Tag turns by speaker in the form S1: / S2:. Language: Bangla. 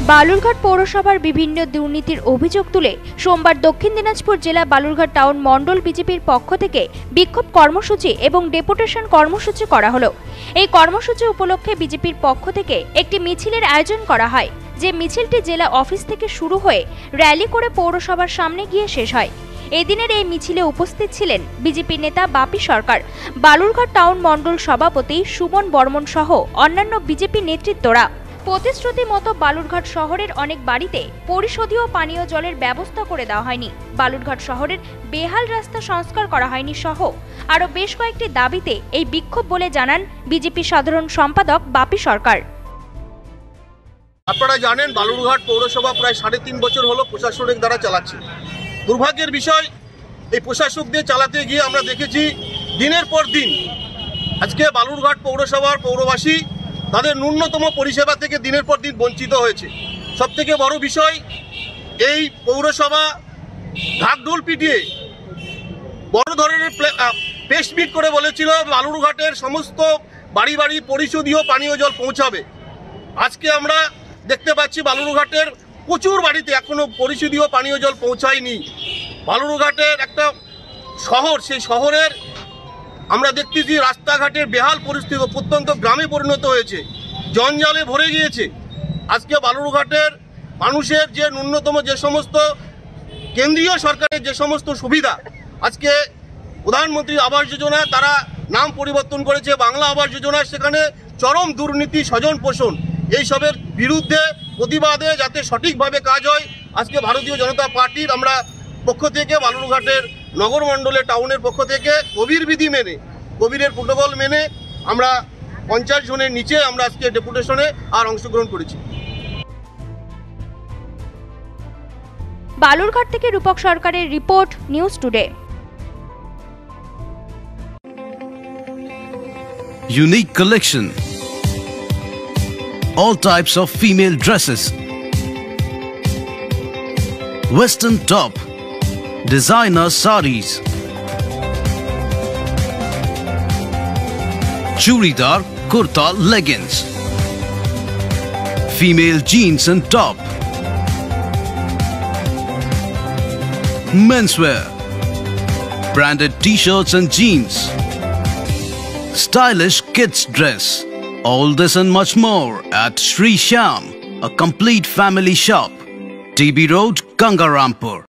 S1: বালুরঘাট পৌরসভার বিভিন্ন দুর্নীতির অভিযোগ তুলে সোমবার দক্ষিণ দিনাজপুর জেলা বালুরঘাট টাউন মণ্ডল বিজেপির পক্ষ থেকে বিক্ষোভ কর্মসূচি এবং ডেপুটেশন কর্মসূচি করা হলো। এই কর্মসূচি উপলক্ষে বিজেপির পক্ষ থেকে একটি মিছিলের আয়োজন করা হয়, যে মিছিলটি জেলা অফিস থেকে শুরু হয়ে র্যালি করে পৌরসভার সামনে গিয়ে শেষ হয়। এদিনের এই মিছিলে উপস্থিত ছিলেন বিজেপি নেতা বাপি সরকার, বালুরঘাট টাউন মণ্ডল সভাপতি সুমন বর্মন সহ অন্যান্য বিজেপি নেতৃত্বরা। প্রতিশ্রুতি মতো বালুরঘাট শহরের অনেক বাড়িতে পরিশোধীয় পানীয় জলের ব্যবস্থা করে দেওয়া হয়নি, বালুরঘাট শহরের বেহাল রাস্তা সংস্কার করা হয়নি সহ আরো বেশ কয়েকটি দাবিতে এই বিক্ষোভ বলে জানান বিজেপি সাধারণ সম্পাদক বাপি সরকার।
S2: আপনারা জানেন, বালুরঘাট পৌরসভা প্রায় 3.5 বছর হলো প্রশাসনিক দ্বারা চালাচ্ছে। দুর্ভাগ্যের বিষয়, এই প্রশাসকদের চালাতে গিয়ে আমরা দেখেছি দিনের পর দিন আজকে বালুরঘাট পৌরসভার পৌরবাসী তাদের ন্যূনতম পরিষেবা থেকে দিনের পর দিন বঞ্চিত হয়েছে। সবথেকে বড় বিষয়, এই পৌরসভা ঢাকঢোল পিটিয়ে বড় ধরনের প্রেসমিট করে বলেছিল বালুরঘাটের সমস্ত বাড়ি বাড়ি পরিশোধীয় পানীয় জল পৌঁছাবে। আজকে আমরা দেখতে পাচ্ছি বালুরঘাটের প্রচুর বাড়িতে এখনো পরিশোধীয় পানীয় জল পৌঁছায়নি। বালুরঘাটের একটা শহর, সেই শহরের আমরা দেখতেছি রাস্তাঘাটের বেহাল পরিস্থিতি, প্রত্যন্ত গ্রামে পরিণত হয়েছে, জঞ্জালে ভরে গিয়েছে। আজকে বালুরঘাটের মানুষের যে ন্যূনতম যে সমস্ত কেন্দ্রীয় সরকারের যে সমস্ত সুবিধা, আজকে প্রধানমন্ত্রী আবাস যোজনা তারা নাম পরিবর্তন করেছে বাংলা আবাস যোজনা, সেখানে চরম দুর্নীতি, স্বজন পোষণ, এইসবের বিরুদ্ধে প্রতিবাদে যাতে সঠিকভাবে কাজ হয়, আজকে ভারতীয় জনতা পার্টির আমরা পক্ষ থেকে বালুরঘাটের নগরমণ্ডলের টাউনের পক্ষ থেকে কোভিড বিধি মেনে, কোভিডের প্রোটোকল মেনে আমরা 50 জনের নিচে আমরা আজকে ডেপুটেশনে আর অংশগ্রহণ করেছি।
S1: বালুরঘাট থেকে রূপক সরকারের report, news today.
S3: Unique collection. All types of female dresses. Western top. Designer sarees. Churidar kurta leggings. Female jeans and top. Menswear. Branded t-shirts and jeans. Stylish kids dress. All this and much more at Sri Shyam, a complete family shop. TB Road, Gangarampur.